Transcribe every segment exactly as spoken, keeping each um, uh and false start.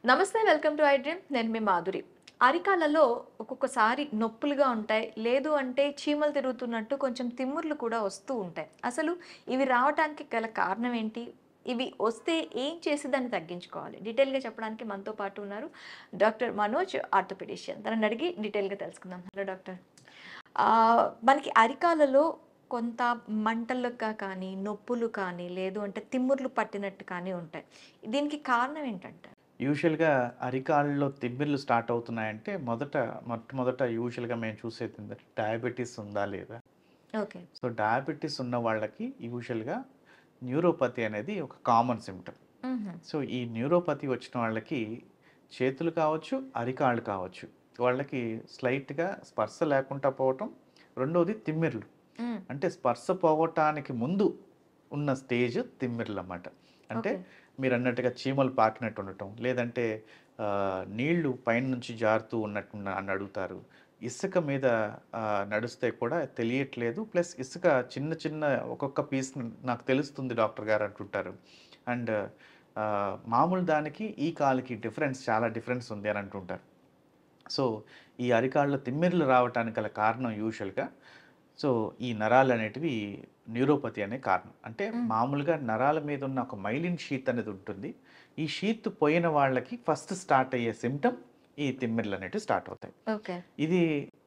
నమస్తే, welcome to I dream. నేను మీ మాధురి. అరికాలలో ఒక్కొక్కసారి నొప్పులుగా ఉంటాయి. లేదు అంటే చీమలు తిరుగుతున్నట్టు కొంచెం తిమ్ముర్లు కూడా వస్తూ ఉంటాయి. అసలు ఇవి రావటానికి గల కారణం ఏంటి? ఇవి వస్తే ఏం చేసి దాన్ని తగ్గించుకోవాలి? డీటెయిల్‌గా చెప్పడానికి మనతో పాటు ఉన్నారు డాక్టర్ మనోజ్, ఆర్థోపెడిషియన్. తనని అడిగి డీటెయిల్‌గా తెలుసుకుందాం. Hello doctor. ఆహ్, మనకి అరికాలలో కొంత మంటలుగా కానీ, నొప్పులు కానీ, లేదు అంటే తిమ్ముర్లు పట్టినట్టు కానీ ఉంటాయి. దీనికి కారణం ఏంటంటారు? యూజువల్‌గా అరికాళ్ళలో తిమ్మిర్లు స్టార్ట్ అవుతున్నాయంటే మొదట మొట్టమొదట యూజువల్‌గా మేము చూసేది ఏంటంటే డయాబెటిస్ ఉందా లేదా? ఓకే. సో, డయాబెటిస్ ఉన్న వాళ్ళకి యూజువల్‌గా న్యూరోపతి అనేది ఒక కామన్ సింప్టమ్. హుహు. సో, ఈ న్యూరోపతి వచ్చిన వాళ్ళకి చేతులు కావచ్చు, అరికాళ్ళు కావచ్చు. వాళ్ళకి స్లైట్‌గా స్పర్శ లేకుండా పోవటం. రెండోది తిమ్మిర్లు. హ్మ్. అంటే స్పర్శ పోవటానికి ముందు ఉన్న స్టేజ్ తిమ్మిర్లన్నమాట. అంటే ఓకే. మీరన్నట్టుగా చీమలు పాకినట్టు ఉండటం, లేదంటే ఆహ్, నీళ్లు పైనుంచి జారుతూ ఉన్నట్టు అని అడుగుతారు. ఇసుక మీద ఆహ్, నడుస్తే కూడా తెలియట్లేదు. ప్లస్ ఇసుక చిన్న చిన్న ఒక్కొక్క పీస్ నాకు తెలుస్తుంది డాక్టర్ గారు అంటుంటారు. అండ్ ఆహ్, మామూలు దానికి ఈ కాలుకి డిఫరెన్స్ చాలా డిఫరెన్స్ ఉంది అని అంటుంటారు. సో, ఈ అరికాళ్ళలో తిమ్మిర్లు రావటానికి గల కారణం యూజువల్‌గా సో, ఈ నరాలనేటివి న్యూరోపతి అనే కారణం. అంటే హ్మ్. మామూలుగా నరాల మీద ఉన్న ఒక మైలిన్ షీత్ అనేది ఉంటుంది. ఈ షీత్ పోయిన వాళ్ళకి ఫస్ట్ స్టార్ట్ అయ్యే సింప్టమ్ ఈ తిమ్మిర్లు అనేటివి స్టార్ట్ అవుతాయి. ఓకే. ఇది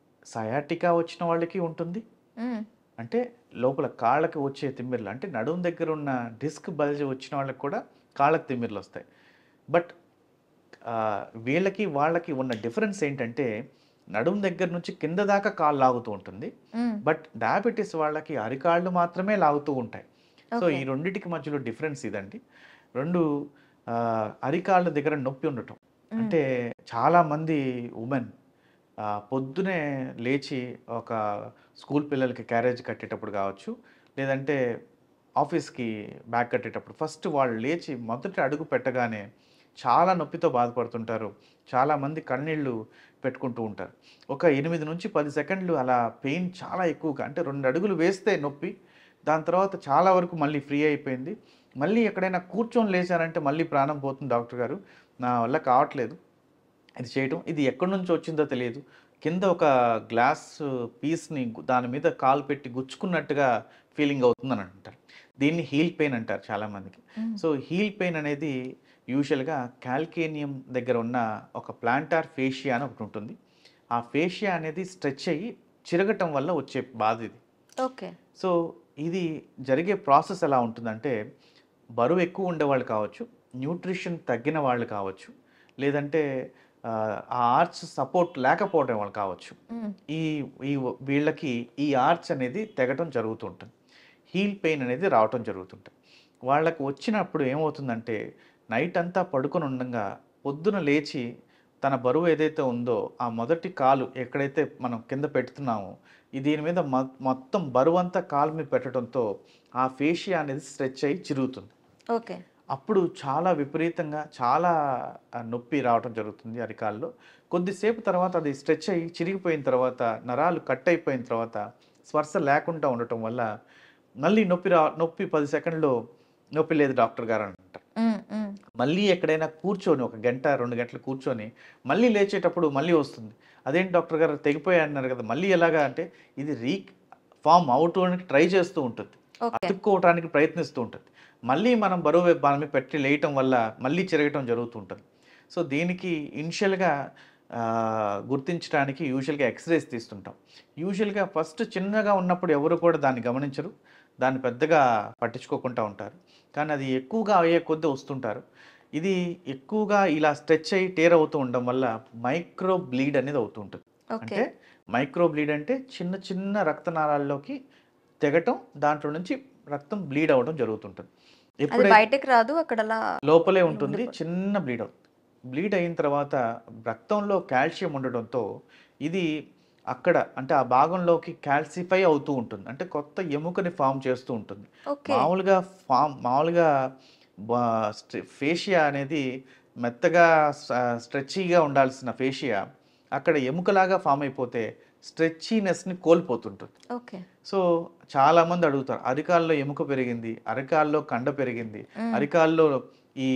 సయాటికా వచ్చిన వాళ్ళకి ఉంటుంది. హ్మ్. అంటే లోపల కాళ్ళకి వచ్చే తిమ్మిర్లు అంటే నడుము దగ్గర ఉన్న డిస్క్ బల్జ్ వచ్చిన వాళ్ళకి కూడా కాళ్ళకి తిమ్మిర్లు వస్తాయి. బట్ ఆహ్, వీళ్ళకి, వాళ్ళకి ఉన్న డిఫరెన్స్ ఏంటంటే, నడుము దగ్గర నుంచి కింద దాకా కాలు లాగుతూ ఉంటుంది. హ్మ్. బట్ డయాబెటిస్ వాళ్ళకి అరికాళ్ళు మాత్రమే లాగుతూ ఉంటాయి. So, okay. ఈ రెండిటికి మధ్యలో డిఫరెన్స్ ఇదండి. రెండు ఆహ్, అరికాళ్ళ దగ్గర నొప్పి ఉండటం. హ్మ్. అంటే చాలామంది వుమెన్ ఆహ్, పొద్దునే లేచి ఒక స్కూల్ పిల్లలకి క్యారేజ్ కట్టేటప్పుడు కావచ్చు, లేదంటే ఆఫీస్‌కి బ్యాగ్ కట్టేటప్పుడు ఫస్ట్ వాళ్ళు లేచి మొదటి అడుగు పెట్టగానే చాలా నొప్పితో బాధపడుతుంటారు. చాలామంది కన్నీళ్ళు పెట్టుకుంటూ ఉంటారు. ఒక ఎనిమిది నుంచి పది సెకండ్లు అలా పెయిన్ చాలా ఎక్కువగా అంటే రెండు అడుగులు వేస్తే నొప్పి. దాని తర్వాత చాలా వరకు మళ్ళీ ఫ్రీ అయిపోయింది. మళ్ళీ ఎక్కడైనా కూర్చొని లేచారంటే మళ్ళీ ప్రాణం పోతుంది డాక్టర్ గారు. నా వల్ల కావట్లేదు ఇది చేయటం. ఇది ఎక్కడి నుంచి వచ్చిందో తెలియదు. కింద ఒక గ్లాస్ పీస్‌ని దాని మీద కాలు పెట్టి గుచ్చుకున్నట్టుగా ఫీలింగ్ అవుతుందని అంటారు. దీన్ని హీల్ పెయిన్ అంటారు చాలామందికి. హ్మ్. సో, హీల్ పెయిన్ అనేది యూజువల్‌గా కాల్కేనియం దగ్గర ఉన్న ఒక ప్లాంటార్ ఫేషియా అని ఒకటుంటుంది. ఆ ఫేషియా అనేది స్ట్రెచ్ అయ్యి చిరగటం వల్ల వచ్చే బాధ ఇది. ఓకే. సో, ఇది జరిగే ప్రాసెస్ ఎలా ఉంటుందంటే, బరువు ఎక్కువ ఉండేవాళ్ళు కావచ్చు, న్యూట్రిషన్ తగ్గిన వాళ్ళు కావచ్చు, లేదంటే ఆహ్, ఆ ఆర్చ్ సపోర్ట్ లేకపోవడం వాళ్ళు కావచ్చు. హ్మ్. ఈ ఈ వీళ్ళకి ఈ ఆర్చ్ అనేది తెగటం జరుగుతూ ఉంటుంది. హీల్ పెయిన్ అనేది రావటం జరుగుతుంటుంది. వాళ్ళకి వచ్చినప్పుడు ఏమవుతుందంటే, నైట్ అంతా పడుకొని ఉండంగా పొద్దున లేచి తన బరువు ఏదైతే ఉందో, ఆ మొదటి కాలు ఎక్కడైతే మనం కింద పెడుతున్నామో, ఈ దీని మీద మొ మొత్తం బరువంతా కాలు మీద పెట్టడంతో ఆ ఫేషియా అనేది స్ట్రెచ్ అయ్యి చిరుగుతుంది. ఓకే. అప్పుడు చాలా విపరీతంగా చాలా ఆహ్, నొప్పి రావటం జరుగుతుంది అరికాల్లో. కొద్దిసేపు తర్వాత అది స్ట్రెచ్ అయ్యి చిరిగిపోయిన తర్వాత, నరాలు కట్ అయిపోయిన తర్వాత, స్పర్శ లేకుండా ఉండటం వల్ల మళ్ళీ నొప్పి రా నొప్పి పది సెకండ్‌లో నొప్పి లేదు డాక్టర్ గారు అంటారు. హ్మ్. హ్మ్. మళ్ళీ ఎక్కడైనా కూర్చొని ఒక గంట, రెండు గంటలు కూర్చొని మళ్ళీ లేచేటప్పుడు మళ్ళీ వస్తుంది. అదేంటి డాక్టర్ గారు తెగిపోయాయన్నారు కదా! మళ్ళీ ఎలాగా అంటే ఇది రీ ఫార్మ్ అవ్వటానికి ట్రై చేస్తూ ఉంటుంది. ఓకే. అతుక్కోవటానికి ప్రయత్నిస్తూ ఉంటుంది. మళ్ళీ మనం బరువు దాని మీద పెట్టి లేయటం వల్ల మళ్ళీ చెరగటం జరుగుతూ ఉంటుంది. సో, దీనికి ఇనిషియల్‌గా ఆహ్, గుర్తించడానికి యూజువల్‌గా ఎక్స్‌రేస్ తీస్తుంటాం. యూజువల్‌గా ఫస్ట్ చిన్నగా ఉన్నప్పుడు ఎవరు కూడా దాన్ని గమనించరు. దాన్ని పెద్దగా పట్టించుకోకుండా ఉంటారు. కానీ అది ఎక్కువగా అయ్యే కొద్దీ వస్తుంటారు. ఇది ఎక్కువగా ఇలా స్ట్రెచ్ అయ్యి టేర్ అవుతూ ఉండడం వల్ల మైక్రో బ్లీడ్ అనేది అవుతూ ఉంటుంది. ఓకే. అంటే మైక్రో బ్లీడ్ అంటే చిన్న చిన్న రక్తనాళాల్లోకి తెగటం, దాంట్లో నుంచి రక్తం బ్లీడ్ అవ్వడం జరుగుతుంటుంది. అది ఎప్పుడైతే బయటకి రాదు. అక్కడలా లోపలే ఉంటుంది. ఉండిపోతుంది. చిన్న బ్లీడ్ అవుతుంది. బ్లీడ్ అయిన తర్వాత రక్తంలో కాల్షియం ఉండడంతో ఇది అక్కడ అంటే ఆ భాగంలోకి కాల్సిఫై అవుతూ ఉంటుంది. అంటే కొత్త ఎముకని ఫార్మ్ చేస్తూ ఉంటుంది. ఓకే. మామూలుగా ఫార్మ్ మామూలుగా బా స్ట్రె ఫేషియా అనేది మెత్తగా స స్ట్రెచీగా ఉండాల్సిన ఫేషియా అక్కడ ఎముకలాగా ఫార్మ్ అయిపోతే స్ట్రెచీనెస్‌ని కోల్పోతుంటుంది. ఓకే. సో, చాలామంది అడుగుతారు. అరికాల్లో ఎముక పెరిగింది, అరికాల్లో కండ పెరిగింది, హ్మ్. అరికాల్లో ఈ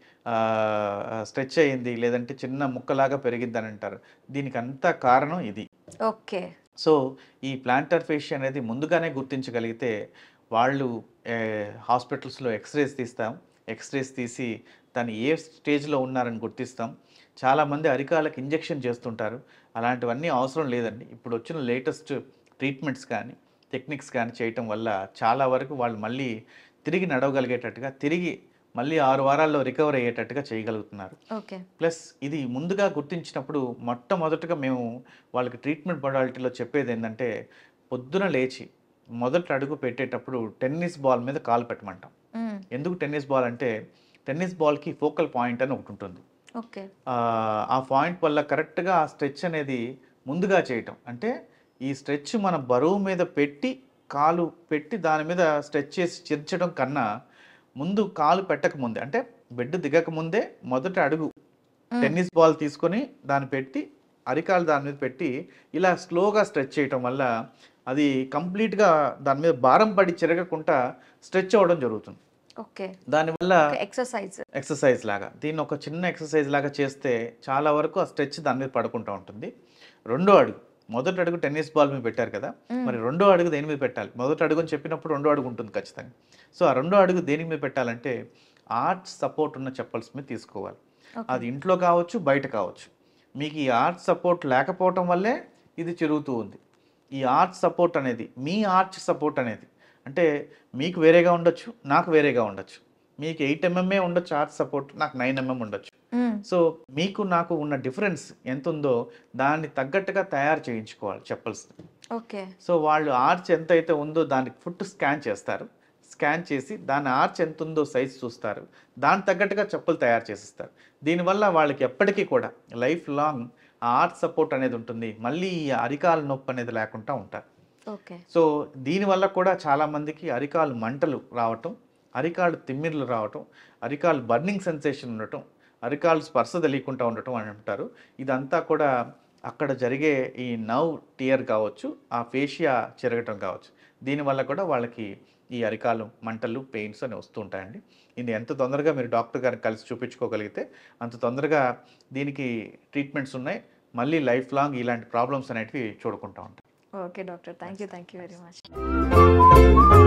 స్ట్రెచ్ అయ్యింది లేదంటే చిన్న ముక్కలాగా పెరిగిద్దని అంటారు. దీనికి అంతా కారణం ఇది. ఓకే. సో ఈ ప్లాంటర్ ఫేషియా అనేది ముందుగానే గుర్తించగలిగితే వాళ్ళు హాస్పిటల్స్లో ఎక్స్రేస్ తీస్తాం. ఎక్స్రేస్ తీసి దాన్ని ఏ స్టేజ్లో ఉన్నారని గుర్తిస్తాం. చాలామంది అరికాళ్ళకి ఇంజెక్షన్ చేస్తుంటారు. అలాంటివన్నీ అవసరం లేదండి. ఇప్పుడు వచ్చిన లేటెస్ట్ ట్రీట్మెంట్స్ కానీ టెక్నిక్స్ కానీ చేయటం వల్ల చాలా వరకు వాళ్ళు మళ్ళీ తిరిగి నడవగలిగేటట్టుగా, తిరిగి మళ్ళీ ఆరు వారాల్లో రికవర్ అయ్యేటట్టుగా చేయగలుగుతున్నారు. ఓకే. ప్లస్ ఇది ముందుగా గుర్తించినప్పుడు మొట్టమొదటగా మేము వాళ్ళకి ట్రీట్మెంట్ మొడాలిటీలో చెప్పేది ఏంటంటే, పొద్దున లేచి మొదటి అడుగు పెట్టేటప్పుడు టెన్నిస్ బాల్ మీద కాలు పెట్టమంటాం. హ్మ్. ఎందుకు టెన్నిస్ బాల్ అంటే, టెన్నిస్ బాల్కి ఫోకల్ పాయింట్ అని ఒకటి ఉంటుంది. ఓకే. ఆహ్, ఆ పాయింట్ వల్ల కరెక్ట్‌గా ఆ స్ట్రెచ్ అనేది ముందుగా చేయటం. అంటే ఈ స్ట్రెచ్ మన బరువు మీద పెట్టి, కాలు పెట్టి దాని మీద స్ట్రెచ్ చేసి చిర్చడం కన్నా, ముందు కాలు పెట్టక ముందే అంటే బెడ్ దిగక ముందే మొదటి అడుగు హ్మ్. టెన్నిస్ బాల్ తీసుకొని దాన్ని పెట్టి, అరికాలు దాని మీద పెట్టి ఇలా స్లోగా స్ట్రెచ్ చేయటం వల్ల అది కంప్లీట్‌గా దాని మీద భారం పడి చిరగకుండా స్ట్రెచ్ అవ్వడం జరుగుతుంది. ఓకే. దానివల్ల ఒక ఎక్సర్సైజ్. ఎక్సర్సైజ్ లాగా దీన్ని ఒక చిన్న ఎక్సర్సైజ్ లాగా చేస్తే చాలా వరకు ఆ స్ట్రెచ్ దాని మీద పడుకుంటూ ఉంటుంది. రెండో అడుగు, మొదటి అడుగు టెన్నిస్ బాల్ మీద పెట్టారు కదా, హ్మ్. మరి రెండో అడుగు దేని మీద పెట్టాలి? మొదటి అడుగు అని చెప్పినప్పుడు రెండో అడుగు ఉంటుంది ఖచ్చితంగా. సో ఆ రెండో అడుగు దేని మీద పెట్టాలంటే ఆర్చ్ సపోర్ట్ ఉన్న చెప్పల్స్ మీద తీసుకోవాలి. ఓకే. అది ఇంట్లో కావచ్చు, బయట కావచ్చు. మీకు ఈ ఆర్చ్ సపోర్ట్ లేకపోవటం వల్లే ఇది చిరుగుతూ ఉంది. ఈ ఆర్చ్ సపోర్ట్ అనేది, మీ ఆర్చ్ సపోర్ట్ అనేది అంటే మీకు వేరేగా ఉండొచ్చు, నాకు వేరేగా ఉండొచ్చు. మీకు ఎయిట్ ఎంఎంఏ ఉండొచ్చు ఆర్చ్ సపోర్ట్, నాకు నైన్ ఎంఎం ఉండొచ్చు. హ్మ్. సో మీకు నాకు ఉన్న డిఫరెన్స్ ఎంత ఉందో దాన్ని తగ్గట్టుగా తయారు చేయించుకోవాలి చెప్పల్స్. ఓకే. సో వాళ్ళు ఆర్చ్ ఎంత అయితే ఉందో దానికి ఫుట్ స్కాన్ చేస్తారు. స్కాన్ చేసి దాని ఆర్చ్ ఎంత ఉందో సైజ్ చూస్తారు. దానికి తగ్గట్టుగా చెప్పులు తయారు చేసిస్తారు. దీనివల్ల వాళ్ళకి ఎప్పటికీ కూడా లైఫ్ లాంగ్ ఆ ఆర్చ్ సపోర్ట్ అనేది ఉంటుంది. మళ్ళీ ఈ అరికాలు నొప్పి అనేది లేకుండా ఉంటారు. ఓకే. సో దీనివల్ల కూడా చాలామందికి అరికాలు మంటలు రావటం, అరికాలు తిమ్మిర్లు రావటం, అరికాలు బర్నింగ్ సెన్సేషన్ ఉండటం, అరికాలు స్పర్శ తెలియకుండా ఉండటం అని అంటారు. ఇదంతా కూడా అక్కడ జరిగే ఈ నర్వ్ టియర్ కావచ్చు, ఆ ఫేషియా చెరగటం కావచ్చు. దీనివల్ల కూడా వాళ్ళకి ఈ అరికాలు మంటలు, పెయిన్స్ అని వస్తూ ఉంటాయండి. ఇది ఎంత తొందరగా మీరు డాక్టర్ గారిని కలిసి చూపించుకోగలిగితే అంత తొందరగా దీనికి ట్రీట్మెంట్స్ ఉన్నాయి. మళ్ళీ లైఫ్ లాంగ్ ఇలాంటి ప్రాబ్లమ్స్ అనేటివి చూడకుండా ఉంటాం. Okay doctor. Thank you. Thank you very much.